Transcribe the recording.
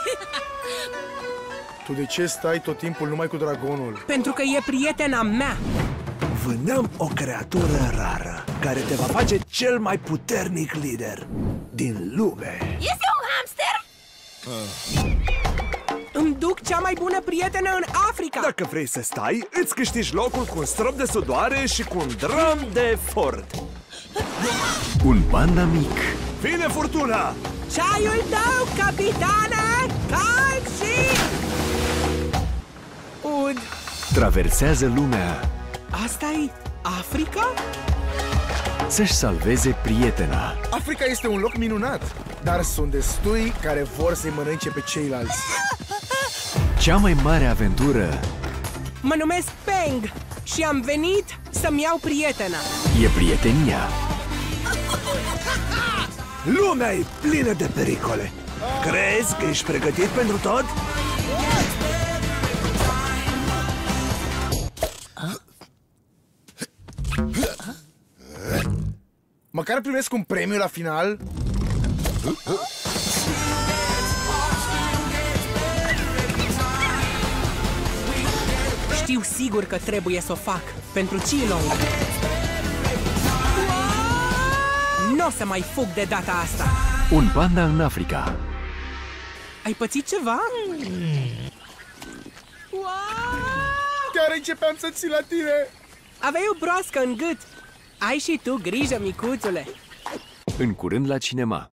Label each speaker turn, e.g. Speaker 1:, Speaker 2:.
Speaker 1: Tu de ce stai tot timpul numai cu dragonul?
Speaker 2: Pentru că e prietena mea.
Speaker 3: Vânăm o creatură rară care te va face cel mai puternic lider din lume.
Speaker 4: Este un hamster?
Speaker 2: Îmi duc cea mai bună prietenă în Africa.
Speaker 3: Dacă vrei să stai, îți câștigi locul cu un strop de sudoare și cu un drum de fort.
Speaker 5: Un panda mic.
Speaker 3: Vine furtuna!
Speaker 2: Ceaiul tău, capitane! Cald și... ud.
Speaker 5: Traversează lumea
Speaker 2: Asta-i Africa?
Speaker 5: să-și salveze prietena.
Speaker 1: Africa este un loc minunat, dar sunt destui care vor să-i mănânce pe ceilalți.
Speaker 5: Cea mai mare aventură
Speaker 2: Mă numesc Peng și am venit să-mi iau prietena.
Speaker 5: e prietenia.
Speaker 3: Lumea e plină de pericole. Crezi că ești pregătit pentru tot?
Speaker 1: Măcar primesc un premiu la final.
Speaker 2: Știu sigur că trebuie să o fac pentru Chilong. Nu o să mai fug de data asta.
Speaker 5: Un panda în Africa.
Speaker 2: Ai pățit ceva?
Speaker 1: Chiar începeam să țin la tine.
Speaker 2: Aveai o broască în gât. Ai și tu grijă, micuțule.
Speaker 5: În curând la cinema.